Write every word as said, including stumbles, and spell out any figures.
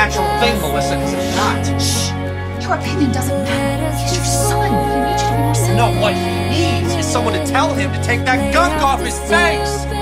natural thing, Melissa, because it's not. Shh! Your opinion doesn't matter. He's your son. He needs you to be more sensitive. No, what he needs is someone to tell him to take that gunk off his face.